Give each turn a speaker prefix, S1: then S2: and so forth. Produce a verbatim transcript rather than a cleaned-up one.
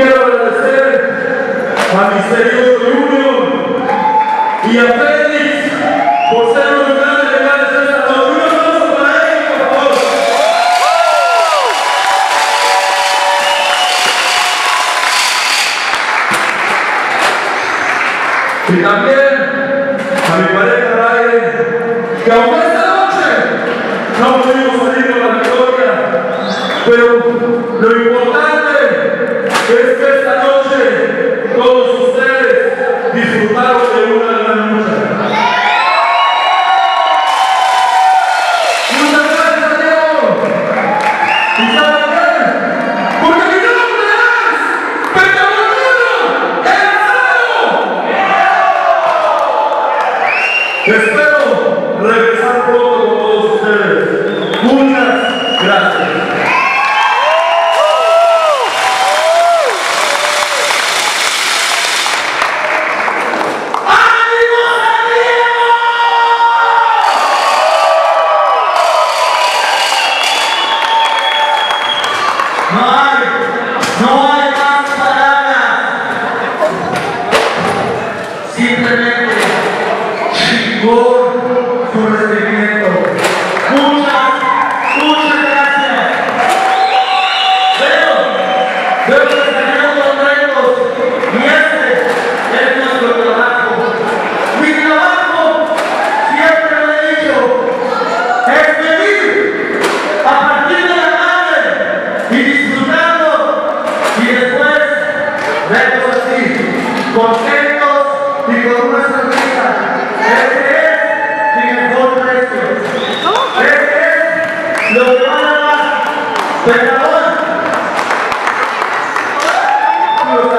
S1: quiero agradecer a Misterioso y a Fenix por ser los grandes legales de esta noche. Un aplauso para ellos, por favor. Y también a mi pareja Rayden, que aunque esta noche no pudimos salir con la victoria, pero lo importante es que esta noche todos ustedes disfrutaron de una gran lucha. Muchas gracias, Diego. ¿Y saben qué? Porque mi nombre es Pentagon, el espero regresar pronto con todos ustedes. Muchas gracias.
S2: No hay, no hay más palabras. Simplemente chingón su recibimiento. Muchas, muchas gracias. Pero, veo que tenemos los retos y este es nuestro trabajo. Mi trabajo, siempre lo he dicho, es venir a partir de la madre y disfrutando y después verlos así, contentos y con una sonrisa. Ese es mi mejor precio. Ese es lo que van a dar. Pentagon.